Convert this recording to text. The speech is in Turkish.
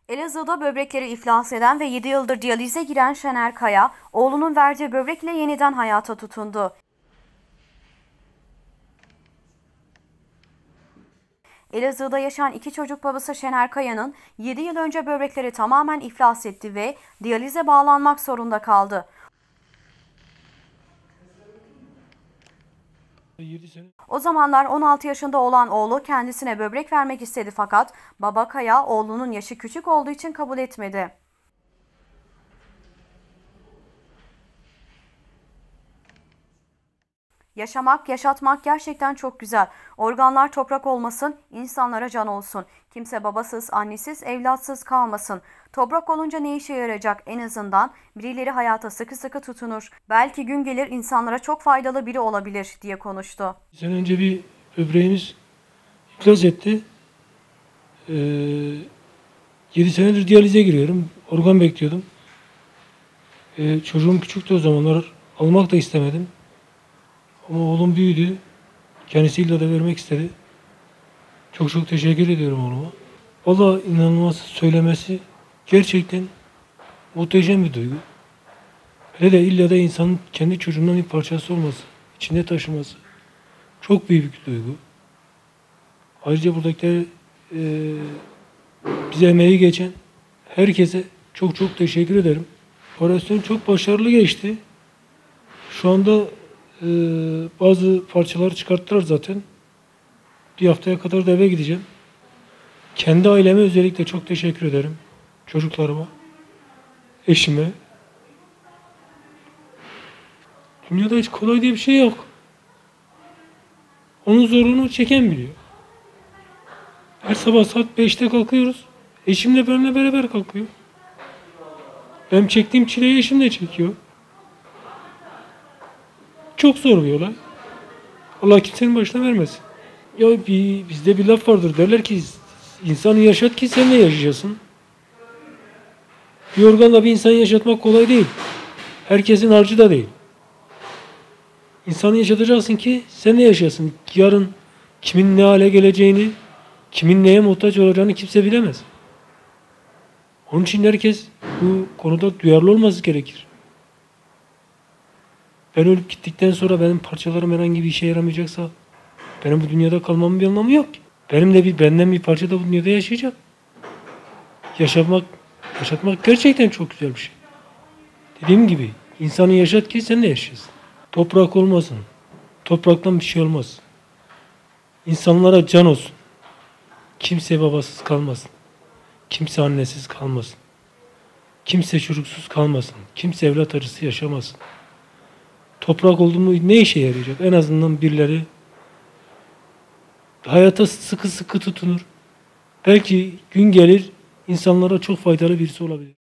Elazığ'da böbrekleri iflas eden ve 7 yıldır diyalize giren Şener Kaya, oğlunun verdiği böbrekle yeniden hayata tutundu. Elazığ'da yaşayan iki çocuk babası Şener Kaya'nın 7 yıl önce böbrekleri tamamen iflas etti ve diyalize bağlanmak zorunda kaldı. 7 sene. O zamanlar 16 yaşında olan oğlu kendisine böbrek vermek istedi fakat baba Kaya oğlunun yaşı küçük olduğu için kabul etmedi. Yaşamak, yaşatmak gerçekten çok güzel. Organlar toprak olmasın, insanlara can olsun. Kimse babasız, annesiz, evlatsız kalmasın. Toprak olunca ne işe yarayacak? En azından birileri hayata sıkı sıkı tutunur. Belki gün gelir insanlara çok faydalı biri olabilir diye konuştu. Bir sene önce bir böbreğimiz iflas etti. 7 senedir diyalize giriyorum. Organ bekliyordum. Çocuğum küçüktü o zamanlar. Almak da istemedim. Ama oğlum büyüdü. Kendisi illa da vermek istedi. Çok çok teşekkür ediyorum oğluma. Vallahi inanılmaz, söylemesi gerçekten muhteşem bir duygu. Hele de illa da insanın kendi çocuğundan bir parçası olması, içinde taşıması çok büyük bir duygu. Ayrıca buradakiler bize emeği geçen herkese çok çok teşekkür ederim. Operasyon çok başarılı geçti. Şu anda bazı parçaları çıkarttılar zaten. Bir haftaya kadar da eve gideceğim. Kendi aileme özellikle çok teşekkür ederim. Çocuklarıma, eşime. Dünyada hiç kolay diye bir şey yok. Onun zorluğunu çeken biliyor. Her sabah saat 5'te kalkıyoruz. Eşimle benimle beraber kalkıyor. Benim çektiğim çileyi eşim de çekiyor. Çok zor bir olay. Allah kimsenin başına vermesin. Ya bizde bir laf vardır, derler ki insanı yaşat ki sen de yaşayasın. Bir organla bir insanı yaşatmak kolay değil. Herkesin harcı da değil. İnsanı yaşatacaksın ki sen de yaşasın. Yarın kimin ne hale geleceğini, kimin neye muhtaç olacağını kimse bilemez. Onun için herkes bu konuda duyarlı olması gerekir. Ben ölüp gittikten sonra benim parçalarım herhangi bir işe yaramayacaksa benim bu dünyada kalmamın bir anlamı yok ki. Benden bir parça da bu dünyada yaşayacak. Yaşatmak gerçekten çok güzel bir şey. Dediğim gibi insanı yaşat ki sen de yaşayasın. Toprak olmasın. Topraktan bir şey olmaz. İnsanlara can olsun. Kimse babasız kalmasın. Kimse annesiz kalmasın. Kimse çocuksuz kalmasın. Kimse evlat acısı yaşamasın. Toprak oldu mu ne işe yarayacak? En azından birileri hayata sıkı sıkı tutunur. Belki gün gelir insanlara çok faydalı birisi olabilir.